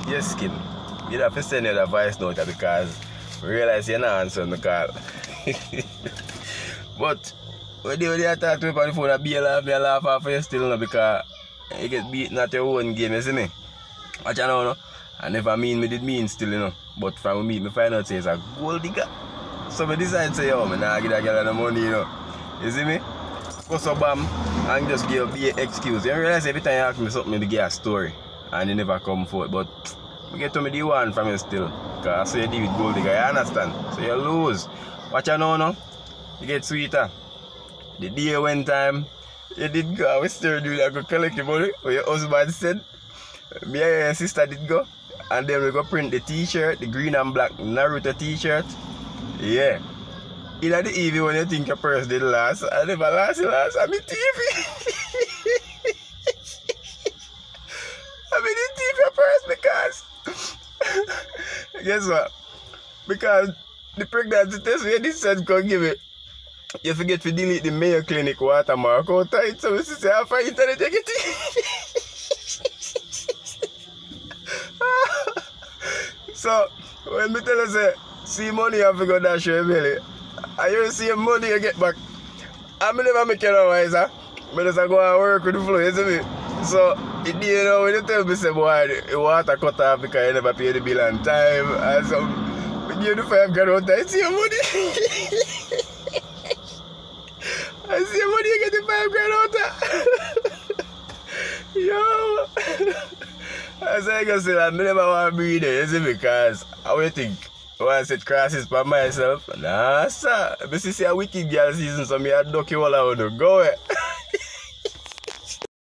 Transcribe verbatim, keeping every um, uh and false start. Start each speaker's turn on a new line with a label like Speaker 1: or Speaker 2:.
Speaker 1: Yes, Skin. You have to send you the voice note because we realize you're not answering the call. But when they, when they talk to me on the phone, I be a laugh, me a laugh off you still no, because you get beaten at your own game, you see me? Watch out now, no? I never mean me did mean still, you know. But from me, me find out say it's a gold digger. So I decide to say, yo, me nah give that girl no money, you know. You see me? Go so bam and just give be an excuse. You realize every time you ask me something, me give a story. And you never come forth. But I get to me the one from you still. Because I say you deal with gold digger, you understand? So you lose. Watch out now, no? You get sweeter. The day one time, you did go, we still do that, go collect the money, what your husband said. Me and your sister did go. And then we go print the t-shirt, the green and black Naruto t-shirt. Yeah. In the evening when you think your purse did last, I never last, it last, I'm in T V. I'm in the T V purse because, guess what? Because the pregnancy test where this said go give it, you forget to delete the Mayo Clinic watermark out tight, so we say, I find internet, you get it. So, when me tell you, say, see money, you have to go dash your belly. And you see money you get back. I never make you no wiser. I just go and work with the flow, you see me? So, it you know, when you tell me, say, boy, the water cut off because you never pay the bill on time, and some, we give you the five grand out there, I see your money. I see your money, you get the five grand out there. Yo. I say, I can say that I never want to be there, you see, because I will think. When I set crosses by myself, nah, sir. If you see a wicked girl season, so me a duck you all out. Go away.